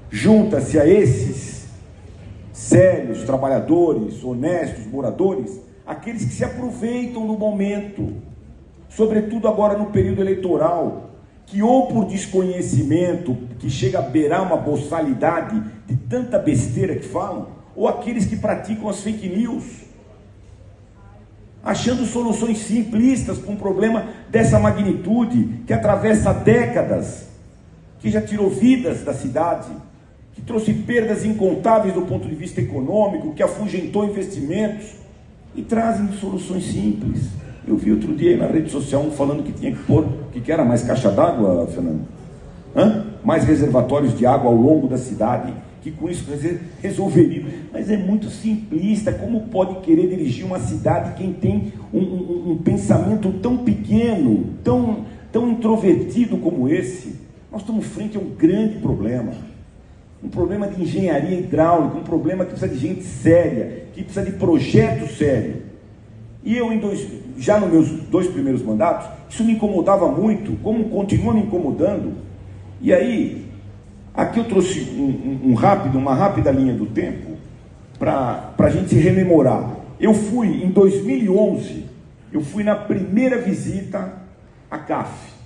junta-se a esses sérios, trabalhadores, honestos, moradores, aqueles que se aproveitam do momento, sobretudo agora no período eleitoral, que ou por desconhecimento, que chega a beirar uma boçalidade de tanta besteira que falam, ou aqueles que praticam as fake news, achando soluções simplistas para um problema dessa magnitude, que atravessa décadas, que já tirou vidas da cidade, que trouxe perdas incontáveis do ponto de vista econômico, que afugentou investimentos, e trazem soluções simples. Eu vi outro dia aí na rede social um falando que tinha que pôr, que era mais caixa d'água, Fernando? Mais reservatórios de água ao longo da cidade, que com isso resolveria. Mas é muito simplista. Como pode querer dirigir uma cidade quem tem um pensamento tão pequeno, tão introvertido como esse? Nós estamos frente a um grande problema. Um problema de engenharia hidráulica, um problema que precisa de gente séria, que precisa de projeto sério. E eu, já nos meus 2 primeiros mandatos, isso me incomodava muito, como continua me incomodando. E aí, aqui eu trouxe uma rápida linha do tempo, para a gente se rememorar. Eu fui, em 2011, eu fui na primeira visita à CAF.